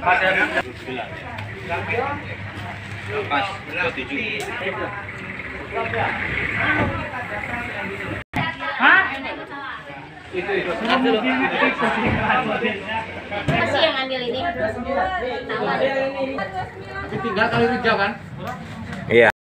Pas 27. Hah? Itu. Masih yang ambil ini. Tahu. Tapi tinggal kali kerja kan? Iya.